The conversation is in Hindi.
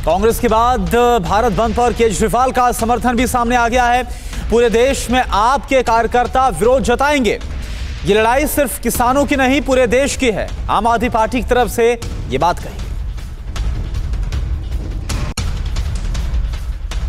कांग्रेस के बाद भारत बंद पर केजरीवाल का समर्थन भी सामने आ गया है। पूरे देश में आपके कार्यकर्ता विरोध जताएंगे। ये लड़ाई सिर्फ किसानों की नहीं, पूरे देश की है। आम आदमी पार्टी की तरफ से ये बात कही।